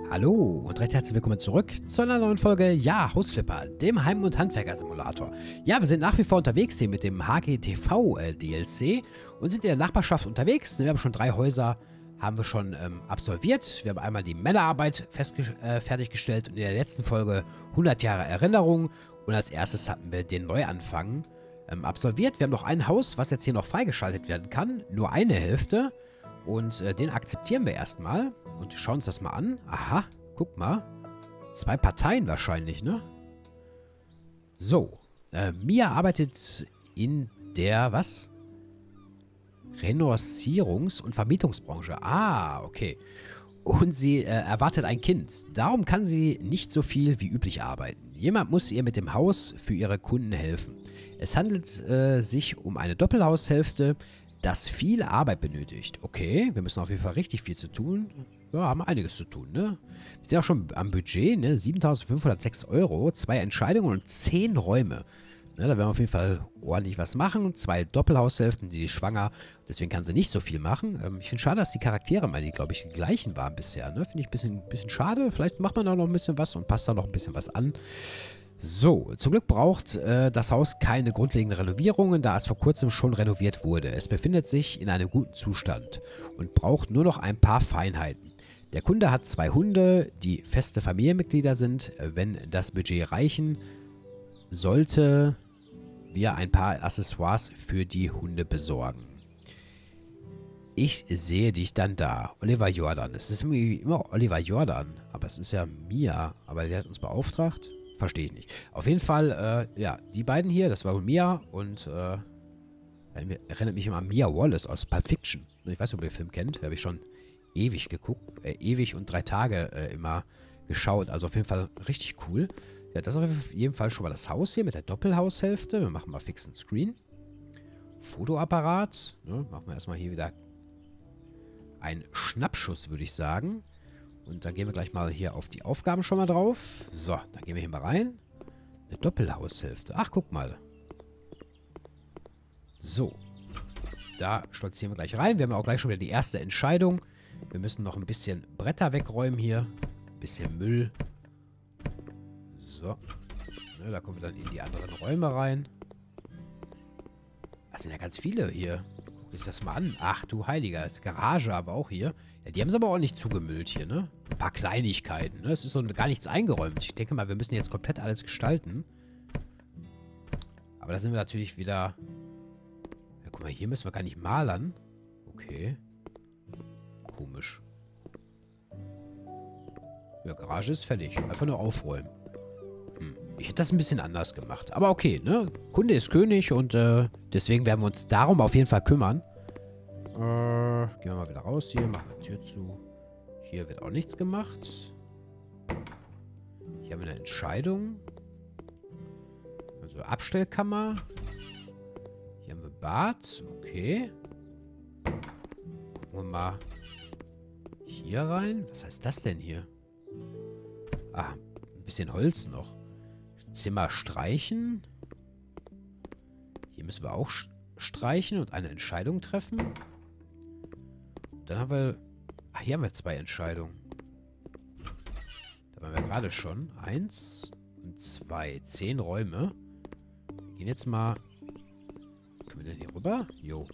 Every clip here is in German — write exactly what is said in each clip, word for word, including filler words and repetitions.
Hallo und recht herzlich willkommen zurück zu einer neuen Folge, ja, Hausflipper, dem Heim- und Handwerker-Simulator. Ja, wir sind nach wie vor unterwegs hier mit dem H G T V-D L C und sind in der Nachbarschaft unterwegs. Wir haben schon drei Häuser, haben wir schon ähm, absolviert. Wir haben einmal die Männerarbeit äh, fertiggestellt und in der letzten Folge hundert Jahre Erinnerung. Und als erstes hatten wir den Neuanfang ähm, absolviert. Wir haben noch ein Haus, was jetzt hier noch freigeschaltet werden kann, nur eine Hälfte. Und äh, den akzeptieren wir erstmal und schauen uns das mal an. Aha, guck mal. Zwei Parteien wahrscheinlich, ne? So. Äh, Mia arbeitet in der, was? Renoncierungs- und Vermietungsbranche. Ah, okay. Und sie äh, erwartet ein Kind. Darum kann sie nicht so viel wie üblich arbeiten. Jemand muss ihr mit dem Haus für ihre Kunden helfen. Es handelt äh, sich um eine Doppelhaushälfte, das viel Arbeit benötigt. Okay, wir müssen auf jeden Fall richtig viel zu tun. Ja, haben einiges zu tun, ne? Wir sind auch schon am Budget, ne? siebentausendfünfhundertsechs Euro, zwei Entscheidungen und zehn Räume. Ne, da werden wir auf jeden Fall ordentlich was machen. Zwei Doppelhaushälften, die ist schwanger, deswegen kann sie nicht so viel machen. Ähm, ich finde schade, dass die Charaktere mal die, glaube ich, die gleichen waren bisher, ne? Finde ich ein bisschen, bisschen schade. Vielleicht macht man da noch ein bisschen was und passt da noch ein bisschen was an. So, zum Glück braucht äh, das Haus keine grundlegenden Renovierungen, da es vor kurzem schon renoviert wurde. Es befindet sich in einem guten Zustand und braucht nur noch ein paar Feinheiten. Der Kunde hat zwei Hunde, die feste Familienmitglieder sind. Wenn das Budget reichen sollte, wir ein paar Accessoires für die Hunde besorgen. Ich sehe dich dann da. Oliver Jordan. Es ist immer Oliver Jordan, aber es ist ja Mia. Aber der hat uns beauftragt. Verstehe ich nicht. Auf jeden Fall, äh, ja, die beiden hier, das war Mia und, äh, erinnert mich immer an Mia Wallace aus Pulp Fiction. Ich weiß nicht, ob ihr den Film kennt. Da habe ich schon ewig geguckt, äh, ewig und drei Tage äh, immer geschaut. Also auf jeden Fall richtig cool. Ja, das ist auf jeden Fall schon mal das Haus hier mit der Doppelhaushälfte. Wir machen mal fix einen Screen. Fotoapparat. Ne, machen wir erstmal hier wieder einen Schnappschuss, würde ich sagen. Und dann gehen wir gleich mal hier auf die Aufgaben schon mal drauf. So, dann gehen wir hier mal rein. Eine Doppelhaushälfte. Ach, guck mal. So. Da stolzieren wir gleich rein. Wir haben ja auch gleich schon wieder die erste Entscheidung. Wir müssen noch ein bisschen Bretter wegräumen hier. Ein bisschen Müll. So. Ne, da kommen wir dann in die anderen Räume rein. Das sind ja ganz viele hier. Guck dich das mal an. Ach du Heiliger. Das ist Garage aber auch hier. Ja, die haben es aber auch nicht zugemüllt hier, ne? Ein paar Kleinigkeiten, ne? Es ist so gar nichts eingeräumt. Ich denke mal, wir müssen jetzt komplett alles gestalten. Aber da sind wir natürlich wieder... Ja, guck mal, hier müssen wir gar nicht malern. Okay. Komisch. Ja, Garage ist fertig. Einfach nur aufräumen. Hm. Ich hätte das ein bisschen anders gemacht. Aber okay, ne? Kunde ist König und äh, deswegen werden wir uns darum auf jeden Fall kümmern. Äh, gehen wir mal wieder raus hier. Machen wir die Tür zu. Hier wird auch nichts gemacht. Hier haben wir eine Entscheidung. Also Abstellkammer. Hier haben wir Bad. Okay. Gucken wir mal hier rein. Was heißt das denn hier? Ah, ein bisschen Holz noch. Zimmer streichen. Hier müssen wir auch streichen und eine Entscheidung treffen. Dann haben wir... Ach, hier haben wir zwei Entscheidungen. Da waren wir gerade schon. Eins und zwei. Zehn Räume. Wir gehen jetzt mal... Können wir denn hier rüber? Jo.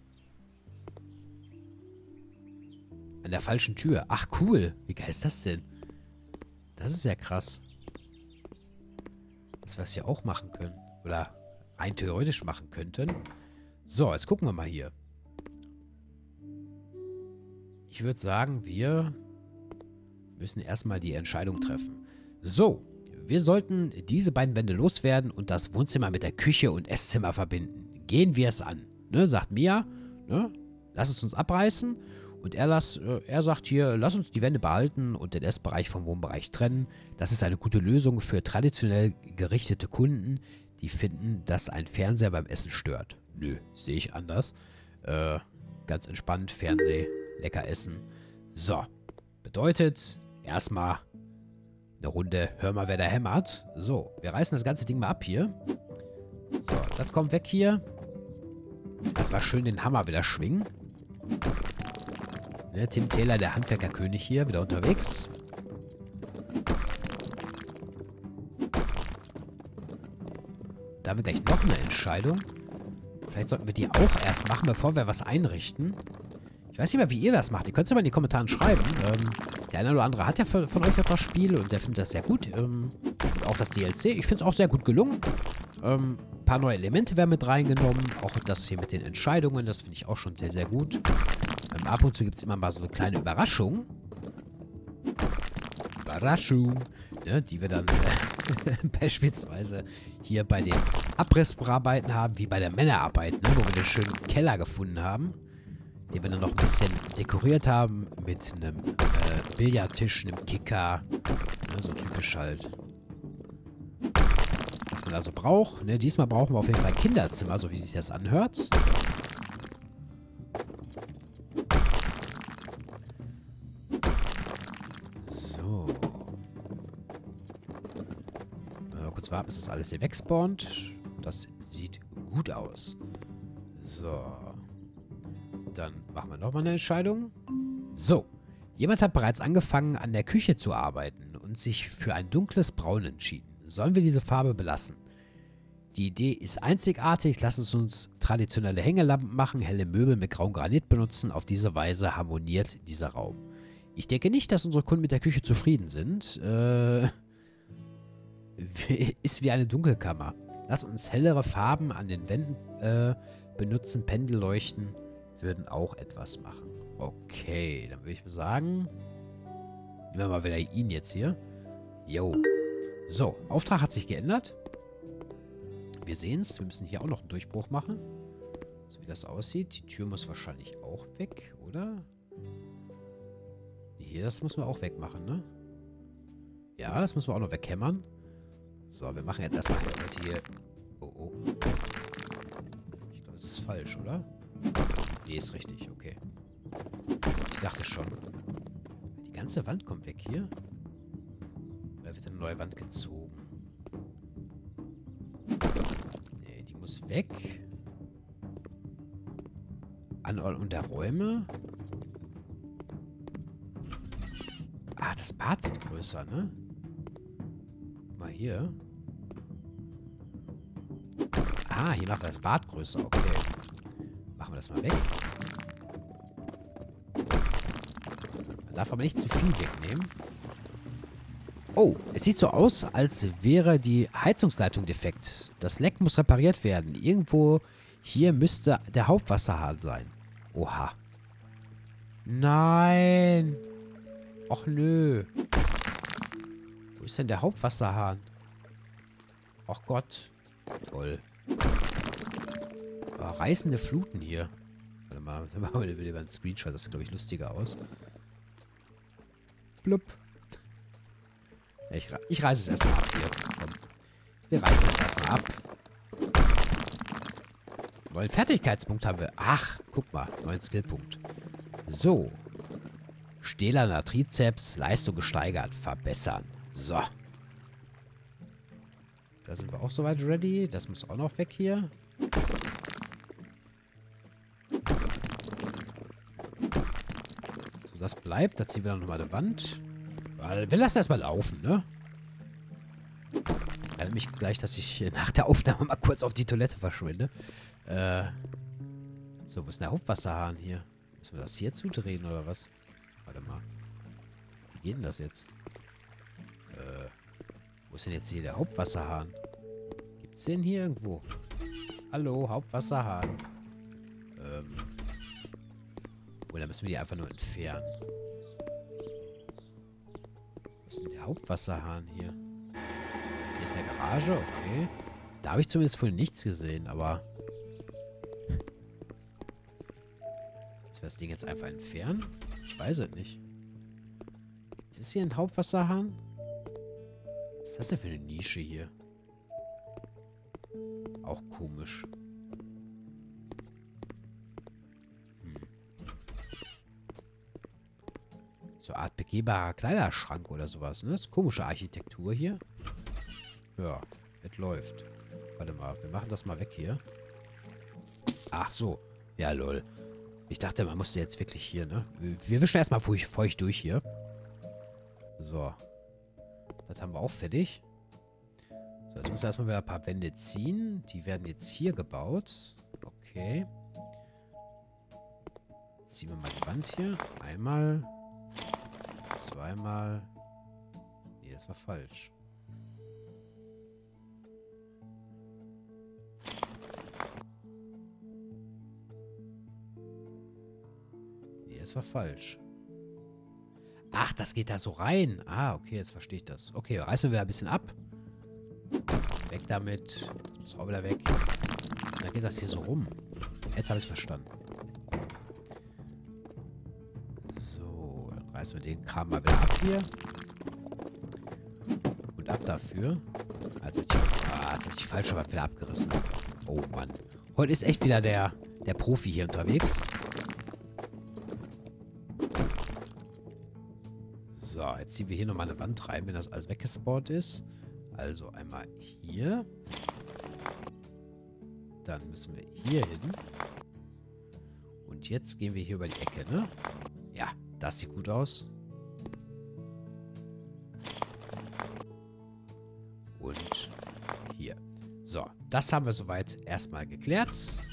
An der falschen Tür. Ach, cool. Wie geil ist das denn? Das ist ja krass. Dass wir es hier auch machen können. Oder rein theoretisch machen könnten. So, jetzt gucken wir mal hier. Ich würde sagen, wir müssen erstmal die Entscheidung treffen. So, wir sollten diese beiden Wände loswerden und das Wohnzimmer mit der Küche und Esszimmer verbinden. Gehen wir es an. Ne, sagt Mia, ne, lass es uns abreißen. Und er, las, äh, er sagt hier, lass uns die Wände behalten und den Essbereich vom Wohnbereich trennen. Das ist eine gute Lösung für traditionell gerichtete Kunden, die finden, dass ein Fernseher beim Essen stört. Nö, sehe ich anders. Äh, ganz entspannt, Fernseh, lecker essen. So, bedeutet erstmal eine Runde, hör mal, wer da hämmert. So, wir reißen das ganze Ding mal ab hier. So, das kommt weg hier. Lass mal schön den Hammer wieder schwingen. Ne, Tim Taylor, der Handwerkerkönig hier, wieder unterwegs. haben wir gleich noch eine Entscheidung. Vielleicht sollten wir die auch erst machen, bevor wir was einrichten. Ich weiß nicht mehr, wie ihr das macht. Ihr könnt es ja mal in die Kommentare schreiben. Ähm, der eine oder andere hat ja von, von euch das Spiel und der findet das sehr gut. Ähm, und auch das D L C. Ich finde es auch sehr gut gelungen. Ähm, ein paar neue Elemente werden mit reingenommen. Auch das hier mit den Entscheidungen, das finde ich auch schon sehr, sehr gut. Ähm, ab und zu gibt es immer mal so eine kleine Überraschung. Überraschung. Ne, die wir dann äh, beispielsweise hier bei den Abrissarbeiten haben, wie bei der Männerarbeit, ne, wo wir einen schönen Keller gefunden haben, den wir dann noch ein bisschen dekoriert haben mit einem äh, Billardtisch, einem Kicker, ne, so typisch halt. Was man also braucht, ne, diesmal brauchen wir auf jeden Fall ein Kinderzimmer, so wie sich das anhört. So. Mal kurz warten, bis das alles hier wegspawnt. Das sieht gut aus. So. Dann machen wir nochmal eine Entscheidung. So. Jemand hat bereits angefangen, an der Küche zu arbeiten und sich für ein dunkles Braun entschieden. Sollen wir diese Farbe belassen? Die Idee ist einzigartig. Lass es uns traditionelle Hängelampen machen, helle Möbel mit grauem Granit benutzen. Auf diese Weise harmoniert dieser Raum. Ich denke nicht, dass unsere Kunden mit der Küche zufrieden sind. Äh, ist wie eine Dunkelkammer. Lass uns hellere Farben an den Wänden äh, benutzen. Pendelleuchten würden auch etwas machen. Okay, dann würde ich mal sagen, nehmen wir mal wieder ihn jetzt hier. Jo. So, Auftrag hat sich geändert. Wir sehen es. Wir müssen hier auch noch einen Durchbruch machen. So wie das aussieht. Die Tür muss wahrscheinlich auch weg, oder? Hier, das müssen wir auch wegmachen, ne? Ja, das müssen wir auch noch weghämmern. So, wir machen jetzt erstmal hier... Oh, oh. Ich glaube, das ist falsch, oder? Nee, ist richtig, okay. Ich dachte schon. Die ganze Wand kommt weg hier. Oder wird eine neue Wand gezogen? Nee, die muss weg. Anordnung der Räume. Ah, das Bad wird größer, ne? Guck mal hier. Ah, hier machen wir das Bad größer. Okay. Machen wir das mal weg. Man darf aber nicht zu viel wegnehmen. Oh, es sieht so aus, als wäre die Heizungsleitung defekt. Das Leck muss repariert werden. Irgendwo hier müsste der Hauptwasserhahn sein. Oha. Nein. Och nö. Wo ist denn der Hauptwasserhahn? Ach Gott. Toll. Oh, reißende Fluten hier. Warte mal, dann machen wir lieber einen Screenshot. Das sieht, glaube ich, lustiger aus. Blub. Ja, ich, ich reiße es erstmal ab hier. Komm. Wir reißen es erstmal ab. Neuen Fertigkeitspunkt haben wir. Ach, guck mal. Neuen Skillpunkt. So. Stählerner Trizeps. Leistung gesteigert. Verbessern. So. Da sind wir auch soweit ready. Das muss auch noch weg hier. So, das bleibt. Da ziehen wir dann nochmal eine Wand. Weil wir lassen erstmal laufen, ne? Erinnert mich gleich, dass ich nach der Aufnahme mal kurz auf die Toilette verschwinde. Äh. So, wo ist denn der Hauptwasserhahn hier? Müssen wir das hier zudrehen oder was? Warte mal. Wie geht denn das jetzt? Äh. Wo ist denn jetzt hier der Hauptwasserhahn? Gibt's den hier irgendwo? Hallo, Hauptwasserhahn. Ähm. Oh, dann müssen wir die einfach nur entfernen. Wo ist denn der Hauptwasserhahn hier? Hier ist eine Garage, okay. Da habe ich zumindest vorhin nichts gesehen, aber... Müssen wir das Ding jetzt einfach entfernen? Ich weiß es nicht. Ist das hier ein Hauptwasserhahn? Was ist das denn für eine Nische hier? Auch komisch. Hm. So eine Art begehbarer Kleiderschrank oder sowas, ne? Das ist komische Architektur hier. Ja, es läuft. Warte mal, wir machen das mal weg hier. Ach so. Ja, lol. Ich dachte, man musste jetzt wirklich hier, ne? Wir wischen erstmal feucht, feucht durch hier. So. Das haben wir auch fertig. So, jetzt müssen wir erstmal wieder ein paar Wände ziehen. Die werden jetzt hier gebaut. Okay. Jetzt ziehen wir mal die Wand hier. Einmal. Zweimal. Nee, das war falsch. Nee, das war falsch. Ach, das geht da so rein. Ah, okay, jetzt verstehe ich das. Okay, reißen wir wieder ein bisschen ab. Weg damit. Das muss auch wieder weg. Dann geht das hier so rum. Jetzt habe ich es verstanden. So, dann reißen wir den Kram mal wieder ab hier. Und ab dafür. Jetzt habe ich, ah, jetzt hab ich die falsche Wand wieder abgerissen. Oh Mann. Heute ist echt wieder der, der Profi hier unterwegs. So, jetzt ziehen wir hier nochmal eine Wand rein, wenn das alles weggespawnt ist. Also einmal hier. Dann müssen wir hier hin. Und jetzt gehen wir hier über die Ecke, ne? Ja, das sieht gut aus. Und hier. So, das haben wir soweit erstmal geklärt.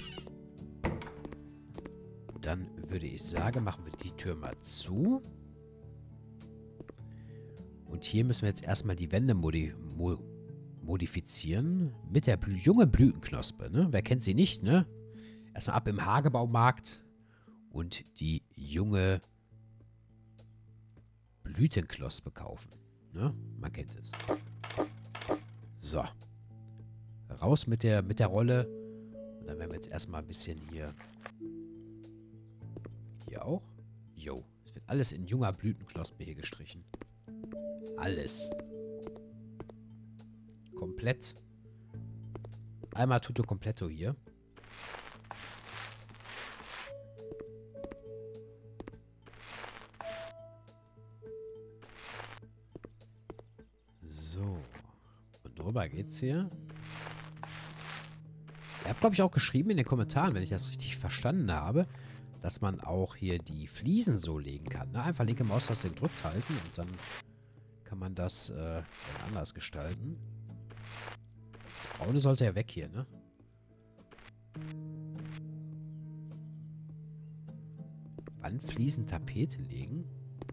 Dann würde ich sagen, machen wir die Tür mal zu. Und hier müssen wir jetzt erstmal die Wände modi mo modifizieren. Mit der Blü junge Blütenknospe, ne? Wer kennt sie nicht, ne? Erstmal ab im Hagebaumarkt. Und die junge Blütenknospe kaufen. Ne? Man kennt es. So. Raus mit der, mit der Rolle. Und dann werden wir jetzt erstmal ein bisschen hier. Hier auch. Jo. Es wird alles in junger Blütenknospe hier gestrichen. Alles. Komplett. Einmal tutto completo hier. So. Und drüber geht's hier. Ihr habt, glaube ich, auch geschrieben in den Kommentaren, wenn ich das richtig verstanden habe, dass man auch hier die Fliesen so legen kann. Ne? Einfach linke Maustaste gedrückt halten und dann kann man das äh, dann anders gestalten. Das Braune sollte ja weg hier, ne? Wandfliesen, Tapete legen?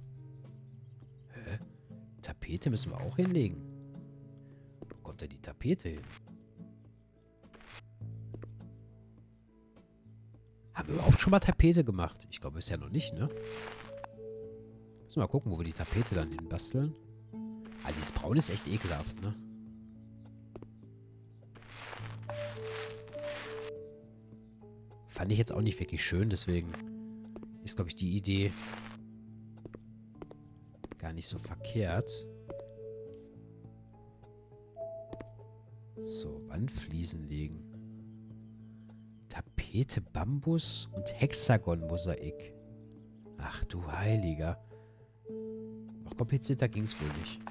Hä? Tapete müssen wir auch hinlegen. Wo kommt da die Tapete hin? Haben wir überhaupt schon mal Tapete gemacht? Ich glaube bisher noch nicht, ne? Müssen wir mal gucken, wo wir die Tapete dann hin basteln. Ah, dieses Braun ist echt ekelhaft, ne? Fand ich jetzt auch nicht wirklich schön, deswegen ist, glaube ich, die Idee gar nicht so verkehrt. So, Wandfliesen legen. Tapete, Bambus und Hexagon-Mosaik. Ach du Heiliger. Noch komplizierter ging es wohl nicht.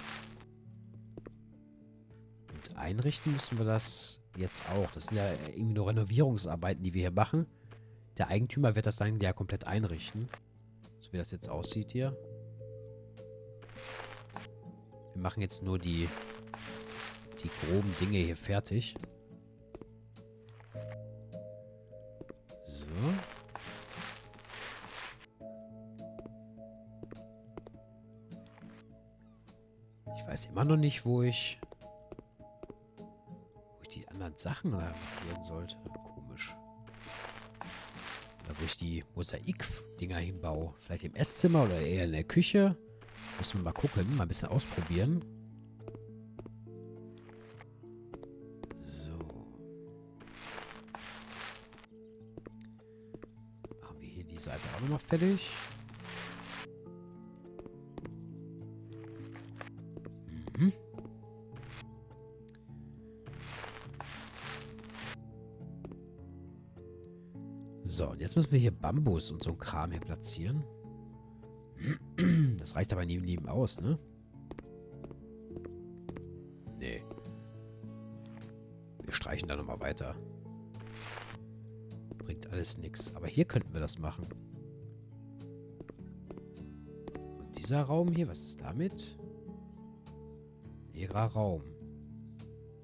Und einrichten müssen wir das jetzt auch. Das sind ja irgendwie nur Renovierungsarbeiten, die wir hier machen. Der Eigentümer wird das dann ja komplett einrichten. So wie das jetzt aussieht hier. Wir machen jetzt nur die, die groben Dinge hier fertig. So. Ich weiß immer noch nicht, wo ich wo ich die anderen Sachen da markieren sollte. Komisch. Oder wo ich die Mosaik-Dinger hinbaue. Vielleicht im Esszimmer oder eher in der Küche. Müssen wir mal gucken. Mal ein bisschen ausprobieren. So. Machen wir hier die Seite auch nochmal fertig. Mhm. So, und jetzt müssen wir hier Bambus und so ein Kram hier platzieren. Das reicht aber nie im Leben aus, ne? Nee. Wir streichen da nochmal weiter. Bringt alles nichts. Aber hier könnten wir das machen. Und dieser Raum hier, was ist damit? Leerer Raum.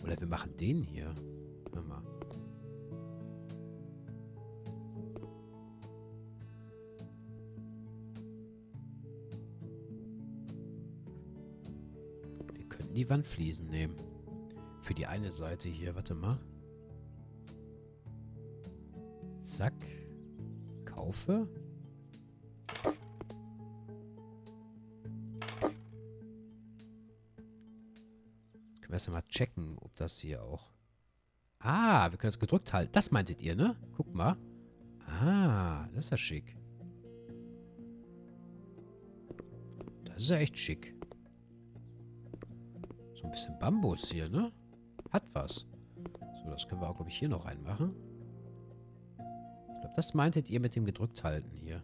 Oder wir machen den hier. Warte mal. Wir könnten die Wandfliesen nehmen. Für die eine Seite hier. Warte mal. Zack. Kaufe. Jetzt können wir erst mal checken, ob das hier auch... Ah, wir können es gedrückt halten. Das meintet ihr, ne? Guck mal. Ah, das ist ja schick. Das ist ja echt schick. So ein bisschen Bambus hier, ne? Hat was. So, das können wir auch, glaube ich, hier noch reinmachen. Ich glaube, das meintet ihr mit dem gedrückt halten hier.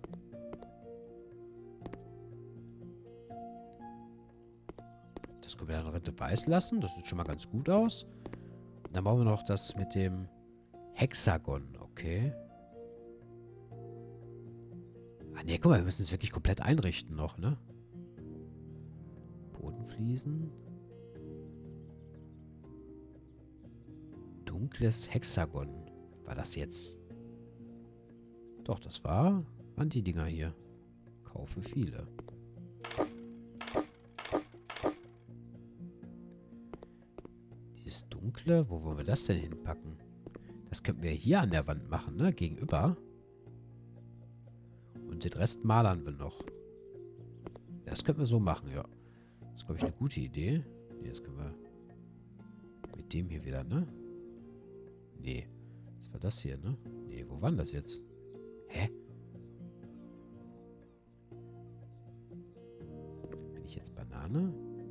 Das können wir dann Ritte weiß lassen. Das sieht schon mal ganz gut aus. Und dann brauchen wir noch das mit dem Hexagon. Okay. Ah, ne, guck mal, wir müssen es wirklich komplett einrichten noch, ne? Bodenfliesen. Dunkles Hexagon. War das jetzt... Doch, das war... waren die Dinger hier. Kaufe viele. Dieses Dunkle, wo wollen wir das denn hinpacken? Das könnten wir hier an der Wand machen, ne? Gegenüber. Und den Rest malern wir noch. Das könnten wir so machen, ja. Das ist, glaube ich, eine gute Idee. Nee, das können wir mit dem hier wieder, ne? Nee. Was war das hier, ne? Nee, wo war denn das jetzt? Hä? Bin ich jetzt Banane?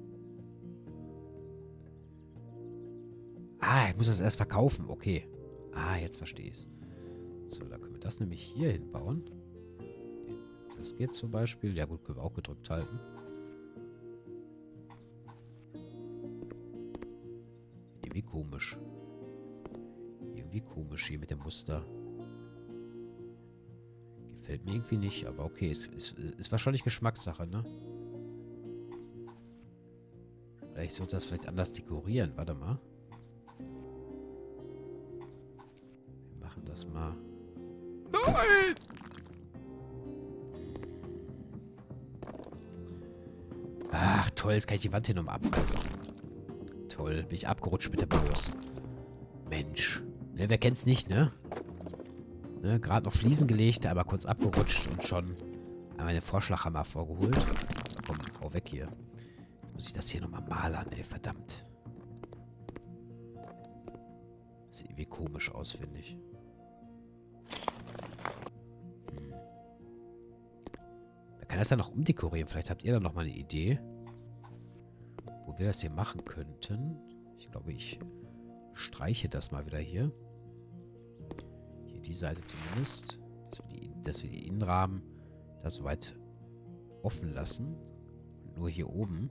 Ah, ich muss das erst verkaufen. Okay. Ah, jetzt verstehe ich es. So, da können wir das nämlich hier hinbauen. Das geht zum Beispiel. Ja gut, können wir auch gedrückt halten. Irgendwie komisch. Irgendwie komisch hier mit dem Muster. Gefällt mir irgendwie nicht, aber okay. Ist, ist, ist wahrscheinlich Geschmackssache, ne? Vielleicht sollte das vielleicht anders dekorieren. Warte mal. Wir machen das mal. Nein! Ach, toll. Jetzt kann ich die Wand hier nochmal abreißen. Toll. Bin ich abgerutscht mit der Maus. Mensch. Ne, wer kennt's nicht, ne? Ne, gerade noch Fliesen gelegt, aber kurz abgerutscht und schon einmal den Vorschlaghammer vorgeholt. Komm, hau weg hier. Jetzt muss ich das hier nochmal malern, ey. Verdammt. Sieht irgendwie komisch aus, finde ich. Hm. Man kann das ja noch umdekorieren. Vielleicht habt ihr da noch mal eine Idee, wo wir das hier machen könnten. Ich glaube, ich streiche das mal wieder hier. Hier die Seite zumindest. Dass wir die, dass wir die Innenrahmen da soweit offen lassen. Und nur hier oben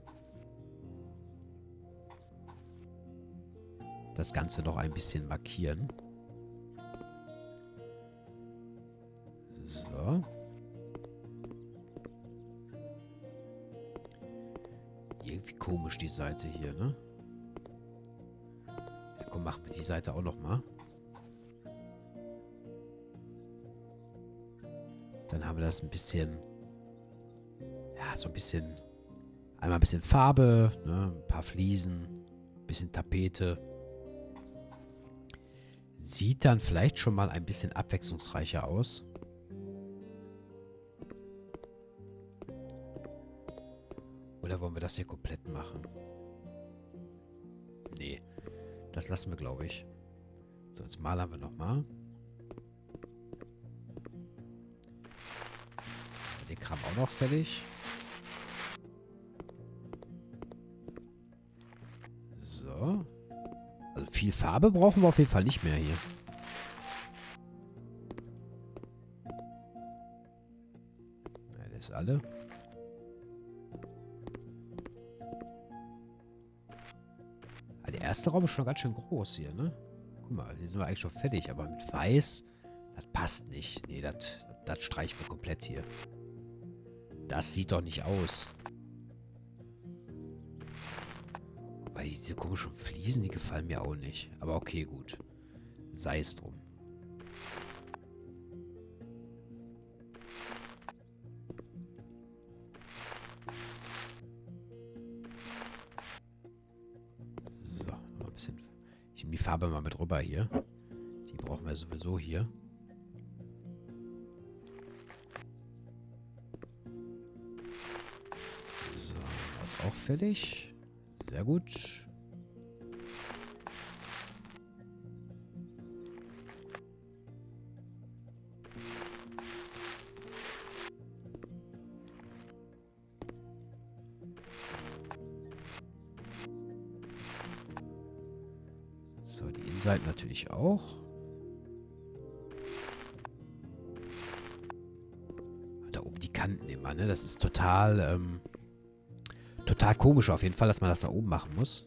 das Ganze noch ein bisschen markieren. So. Irgendwie komisch die Seite hier, ne? Ja, komm, machen wir die Seite auch noch mal. Dann haben wir das ein bisschen... Ja, so ein bisschen... Einmal ein bisschen Farbe, ne? Ein paar Fliesen, ein bisschen Tapete. Sieht dann vielleicht schon mal ein bisschen abwechslungsreicher aus. Oder wollen wir das hier komplett machen? Nee. Das lassen wir, glaube ich. So, jetzt malern wir nochmal. Den Kram auch noch fertig. So. Also viel Farbe brauchen wir auf jeden Fall nicht mehr hier. Ja, das ist alle. Ah, der erste Raum ist schon ganz schön groß hier, ne? Guck mal, hier sind wir eigentlich schon fertig, aber mit Weiß, das passt nicht. Nee, das, das streichen wir komplett hier. Das sieht doch nicht aus. Aber diese komischen Fliesen, die gefallen mir auch nicht. Aber okay, gut. Sei es drum. So, noch ein bisschen. Ich nehme die Farbe mal mit rüber hier. Die brauchen wir sowieso hier. So, das ist auch fertig. Sehr gut. So, die Innenseiten natürlich auch. Da oben die Kanten immer, ne? Das ist total, ähm, total komisch auf jeden Fall, dass man das da oben machen muss.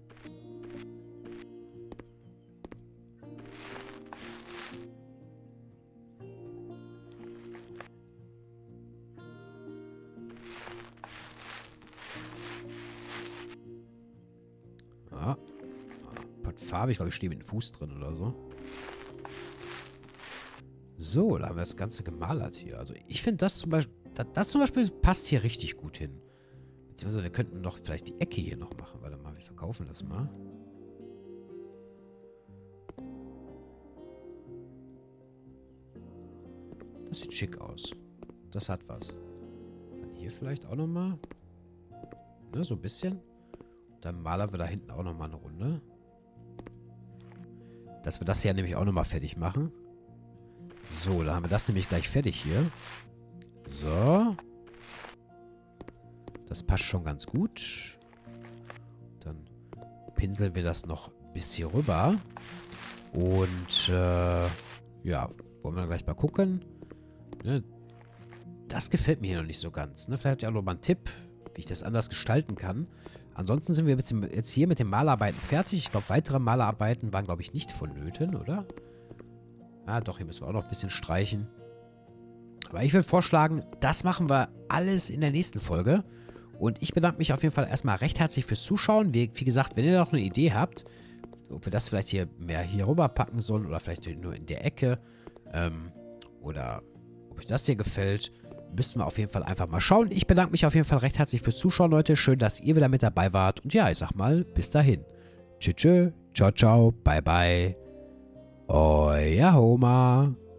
Ja. Farbe. Ich glaube, ich stehe mit dem Fuß drin oder so. So, da haben wir das Ganze gemalert hier. Also ich finde das zum Beispiel, das, das zum Beispiel passt hier richtig gut hin. Beziehungsweise wir könnten noch vielleicht die Ecke hier noch machen. Warte mal, wir verkaufen das mal. Das sieht schick aus. Das hat was. Dann hier vielleicht auch nochmal. Ne, so ein bisschen. Dann malern wir da hinten auch nochmal eine Runde. Dass wir das hier nämlich auch nochmal fertig machen. So, dann haben wir das nämlich gleich fertig hier. So. Das passt schon ganz gut. Dann pinseln wir das noch bis hier rüber. Und, äh, ja, wollen wir dann gleich mal gucken. Ne? Das gefällt mir hier noch nicht so ganz. Ne? Vielleicht habt ihr auch noch mal einen Tipp, wie ich das anders gestalten kann. Ansonsten sind wir jetzt hier mit den Malarbeiten fertig. Ich glaube, weitere Malarbeiten waren, glaube ich, nicht vonnöten, oder? Ah, doch, hier müssen wir auch noch ein bisschen streichen. Aber ich würde vorschlagen, das machen wir alles in der nächsten Folge. Und ich bedanke mich auf jeden Fall erstmal recht herzlich fürs Zuschauen. Wie, wie gesagt, wenn ihr noch eine Idee habt, ob wir das vielleicht hier mehr hier rüber packen sollen oder vielleicht nur in der Ecke, ähm, oder ob euch das hier gefällt, müssen wir auf jeden Fall einfach mal schauen. Ich bedanke mich auf jeden Fall recht herzlich fürs Zuschauen, Leute. Schön, dass ihr wieder mit dabei wart. Und ja, ich sag mal, bis dahin. Tschüss, tschüss, ciao, ciao, bye, bye. Euer Homer.